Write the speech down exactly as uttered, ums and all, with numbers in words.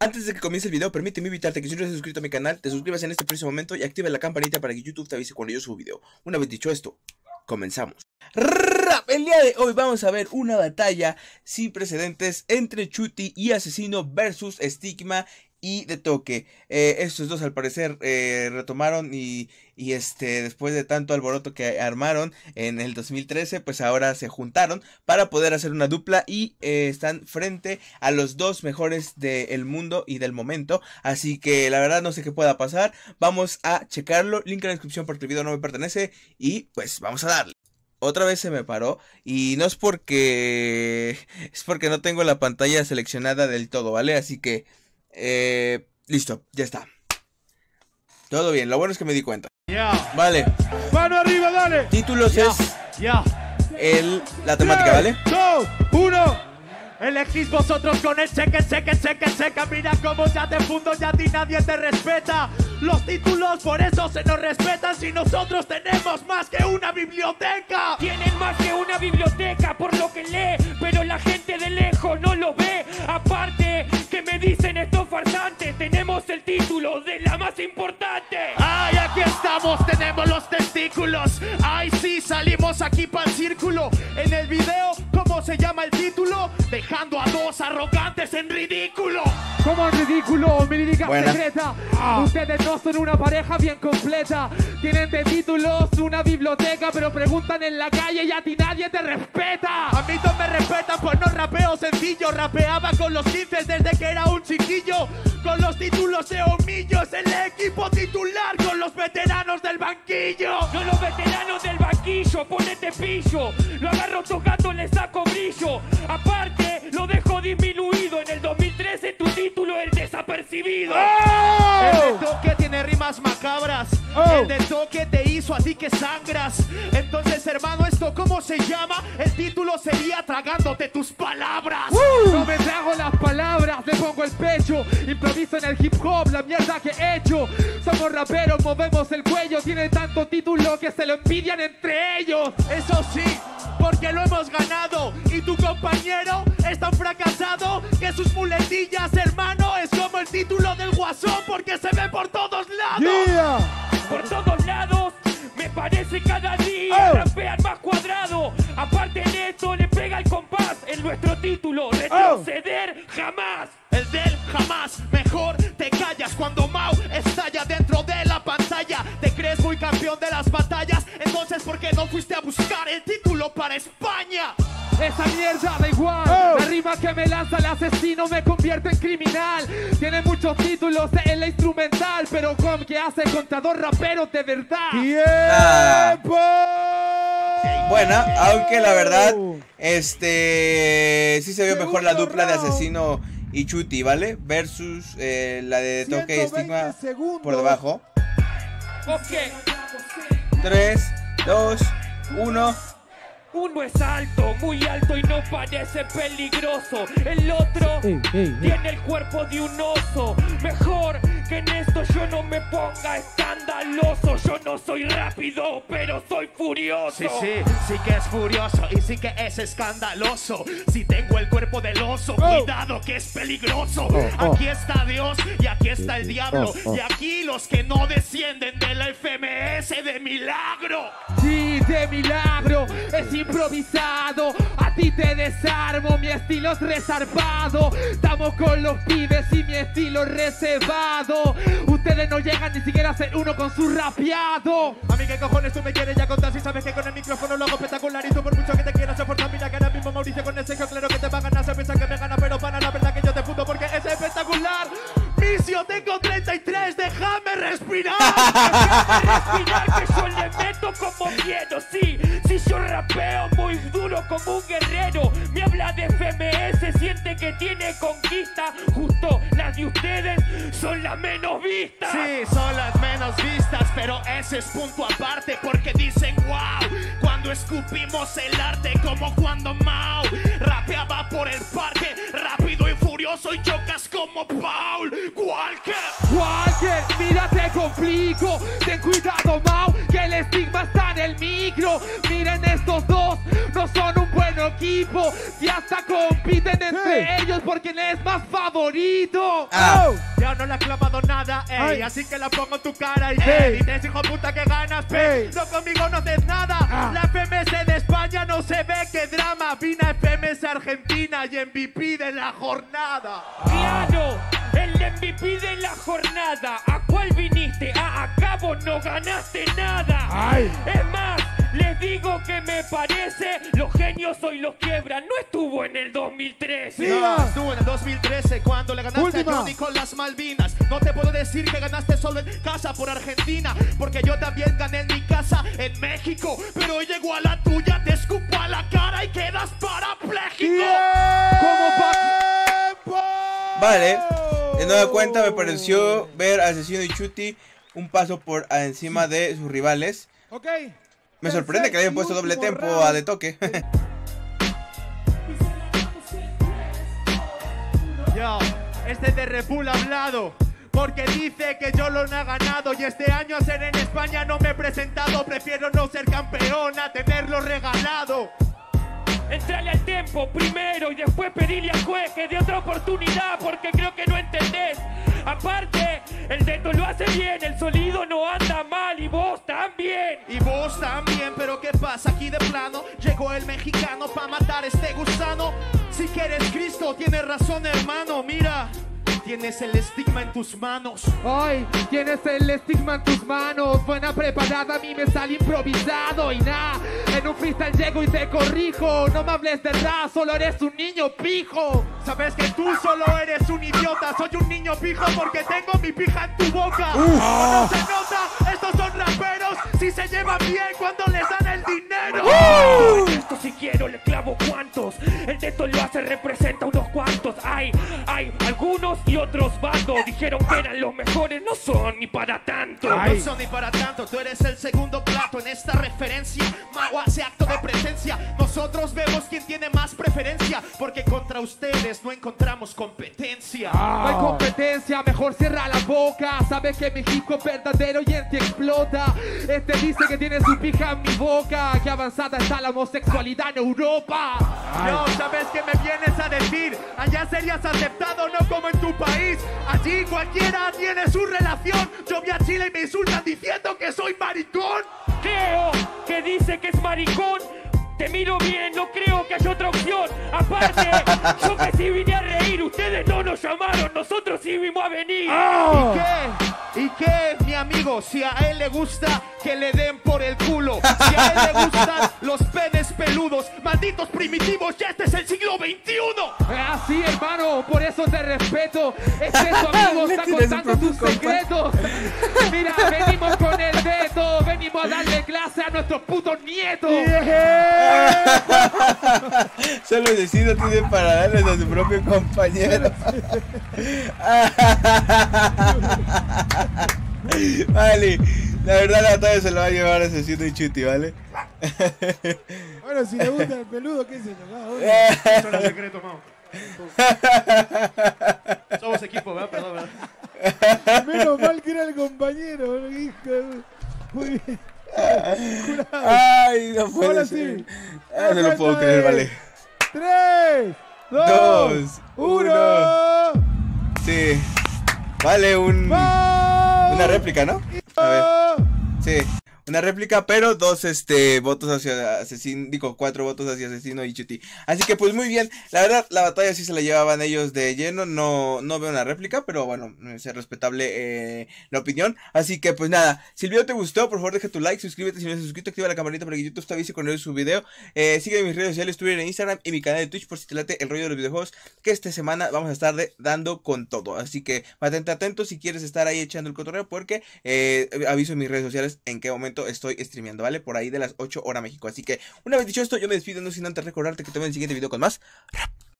Antes de que comience el video, permíteme invitarte que si no estás suscrito a mi canal, te suscribas en este preciso momento y active la campanita para que YouTube te avise cuando yo subo video. Una vez dicho esto, comenzamos. ¡Rap! El día de hoy vamos a ver una batalla sin precedentes entre Chuty y Asesino versus Stigma y De Toque. Eh, estos dos al parecer eh, retomaron y, y este después de tanto alboroto que armaron en el dos mil trece, pues ahora se juntaron para poder hacer una dupla y eh, están frente a los dos mejores del mundo y del momento. Así que la verdad no sé qué pueda pasar. Vamos a checarlo. Link en la descripción porque el video no me pertenece y pues vamos a darle. Otra vez se me paró y no es porque es porque no tengo la pantalla seleccionada del todo, ¿vale? Así que eh, listo, ya está. Todo bien, lo bueno es que me di cuenta. Yeah. Vale. Mano arriba, dale. Títulos Yeah. es Yeah. el, la temática, ¿vale? dos, uno. Elegís vosotros con el cheque, cheque, cheque, cheque. Mira cómo ya te fundo, ya a ti nadie te respeta. Los títulos por eso se nos respetan. Si nosotros tenemos más que una biblioteca. Tienen más que una biblioteca por lo que lee, pero la gente de lejos no lo ve. Aparte que me dicen estos farsantes, tenemos el título de la más importante. Ay, aquí estamos, tenemos los testículos. Ay, sí, salimos aquí para el círculo. En el video, ¿cómo se llama el título? Dejando a dos arrogantes en ridículo. Como en ridículo, mi lírica Buena. secreta. Ustedes no son una pareja bien completa. Tienen de títulos una biblioteca, pero preguntan en la calle y a ti nadie te respeta. A mí no me respetan, pues no rapeo sencillo. Rapeaba con los quince desde que era un chiquillo. Con los títulos de Omillo es el equipo titular con los veteranos del banquillo. No los veteranos del banquillo, ponete pillo. Lo agarro tocando, le saco brillo. Aparte, lo dejo disminuido. En el dos mil trece tu título el desapercibido. ¡Oh! El De Toque tiene rimas macabras. Oh. El De Toque te hizo a ti que sangras. Entonces, hermano, ¿esto cómo se llama? El título sería Tragándote tus palabras. Uh. No me trago las palabras, le pongo el pecho. Improviso en el hip hop, la mierda que he hecho. Somos raperos, movemos el cuello. Tienen tanto título que se lo envidian entre ellos. Eso sí, porque lo hemos ganado. Y tu compañero es tan fracasado que sus muletillas, hermano, es como el título del Guasón porque se ve por todos lados. Yeah. Por todos lados, me parece cada día Oh. rapean más cuadrado. Aparte de esto, le pega el compás en nuestro título. Retroceder jamás. El del jamás, mejor te callas cuando Mau estalla dentro de la pantalla. Te crees muy campeón de las batallas, entonces ¿por qué no fuiste a buscar el título para España? Esa mierda da igual. Oh. La rima que me lanza el asesino me convierte en criminal. Tiene muchos títulos en la instrumental, pero con que hace contra dos raperos de verdad. ¡Tiempo! Buena, aunque la verdad, este, sí se vio mejor la dupla de Asesino y Chuty, ¿vale? Versus eh, la de De Toque y Stigma por debajo. Ok. tres, dos, uno. Uno es alto, muy alto y no parece peligroso. El otro Ey, ey, ey. tiene el cuerpo de un oso. Mejor que en esto yo no me ponga escandaloso. Yo no soy rápido, pero soy furioso. Sí, sí, sí que es furioso y sí que es escandaloso. Si tengo el cuerpo del oso, cuidado que es peligroso. Aquí está Dios y aquí está el diablo. Y aquí los que no descienden de la F M S de milagro. Sí, de milagro, es improvisado. A ti te desarmo, mi estilo es resarpado. Estamos con los pibes y mi estilo es reservado. Ustedes no llegan ni siquiera a ser uno con su rapeado. A mí qué cojones tú me quieres ya contar si sabes que con el micrófono lo hago espectacular. Y tú por mucho que te quieras soportar, mira que ahora mismo Mauricio con ese claro que te va a ganar. Se piensa que me gana, pero para la verdad que yo te puto porque es espectacular. Misio, tengo treinta y tres, déjame respirar. Déjame respirar que yo le meto como quiero, sí. Si yo rapeo muy duro como un guerrero. Me habla de F M S, siente que tiene conquista. Justo las de ustedes son las menos vistas. Sí, son las menos vistas, pero ese es punto aparte porque dicen wow cuando escupimos el arte, como cuando Mau rapeaba por el parque rápido y furioso y chocas como Paul Walker. Walker, mira te complico. Ten cuidado, Mau, que el estigma está en el micro. Miren estos dos, no son un buen mismo equipo. Si hasta compiten entre Hey. ellos por quién es más favorito. Ah. Oh. Ya no le ha clavado nada, ey, Ay. así que la pongo en tu cara y Hey. hey. dices, hijo puta, que ganas, pe. Hey. No, conmigo no haces nada. Ah. La F M S de España no se ve, qué drama. Vine a F M S Argentina y M V P de la jornada. Claro, el M V P de la jornada. ¿A cuál viniste? A acá vos no ganaste nada. Ay. Es más, les digo que me parece, los genios hoy los quiebran. No estuvo en el dos mil trece. Siga. No, estuvo en el dos mil trece cuando le ganaste Última. a Johnny con las Malvinas. No te puedo decir que ganaste solo en casa por Argentina, porque yo también gané en mi casa en México. Pero hoy llegó a la tuya, te escupo a la cara y quedas parapléjico. ¿Cómo ¡Tiempo! Vale, de nueva cuenta me pareció ver a Asesino y Chuti un paso por encima de sus rivales. Ok. Me sorprende que le hayan puesto doble tempo a De Toque. Yo, este de Red Bull ha hablado, porque dice que yo lo no he ganado. Y este año a ser en España no me he presentado. Prefiero no ser campeón a tenerlo regalado. Entrale al tiempo primero y después pedirle al juez que dé otra oportunidad, porque creo que no entendés. Aparte, el dedo lo hace bien, el sonido no anda mal y vos también. Y vos también, pero ¿qué pasa aquí de plano? Llegó el mexicano pa' matar este gusano. Si quieres Cristo, tienes razón, hermano. Mira, tienes el estigma en tus manos. Ay, tienes el estigma en tus manos. Buena preparada, a mí me sale improvisado. Y nada, en un freestyle llego y te corrijo. No me hables de rap, solo eres un niño pijo. Sabes que tú solo eres un idiota. Soy un niño pijo porque tengo mi pija en tu boca. No se nota, estos son raperos. Si se llevan bien cuando les dan el dinero. Esto si quiero le clavo cuantos. El teto lo hace, representa unos cuantos. Hay, hay algunos y otros bandos. Dijeron que eran los mejores, no son ni para tanto. No son ni para tanto, tú eres el segundo plato en esta referencia. Mago hace acto de presencia. Nosotros vemos quién tiene más preferencia, porque contra ustedes no encontramos competencia. No hay competencia, mejor cierra la boca. Sabes que México es verdadero y en ti explota. Este dice que tiene su pija en mi boca. Que avanzada está la homosexualidad en Europa. No, ¿sabes qué me vienes a decir? Allá serías aceptado, no como en tu país. Allí cualquiera tiene su relación. Yo voy a Chile y me insultan diciendo que soy maricón. Creo que dice que es maricón. Te miro bien, no creo que haya otra opción. Aparte, yo que sí vine a reír. Ustedes no nos llamaron, nosotros sí vinimos a venir. ¿Y qué? ¿Y qué, mi amigo? Si a él le gusta que le den por el culo. Si a él le gustan los penes peludos. Malditos primitivos, ya este es el siglo veintiuno. Ah, sí, hermano, por eso te respeto. Este es tu amigo, está Tienes un contando tus propio secretos. Mira, venimos con el dedo, venimos a darle clase a nuestros putos nietos. Solo Asesino tiene para darles a su propio compañero. Vale, la verdad la batalla se la va a llevar Asesino y Chuti, ¿vale? Bueno, si le gusta el peludo, qué sé yo. Cada uno. Eso era secreto, Mau. Somos equipo, ¿verdad? Perdón, ¿verdad? Menos mal que era el compañero, hijo. Muy bien. Jurado. Ay, no puede Ahora ser. sí. Ah, no lo puedo creer, vale. Tres, dos, Dos, uno. Sí. Vale, un... Una réplica, ¿no? A ver. Sí. Una réplica, pero dos este votos hacia Asesino, digo, cuatro votos hacia Asesino y Chuti. Así que pues muy bien, la verdad la batalla sí se la llevaban ellos de lleno, no, no veo una réplica, pero bueno, es respetable eh, la opinión. Así que pues nada, si el video te gustó, por favor deja tu like, suscríbete si no estás suscrito, activa la campanita para que YouTube te avise cuando yo suba video. Eh, sigue en mis redes sociales, Twitter e Instagram y mi canal de Twitch por si te late el rollo de los videojuegos, que esta semana vamos a estar de, dando con todo. Así que mantente atento si quieres estar ahí echando el cotorreo, porque eh, aviso en mis redes sociales en qué momento estoy streameando, ¿vale? Por ahí de las ocho horas México. Así que una vez dicho esto, yo me despido, no sin antes recordarte que te veo en el siguiente video con más rap.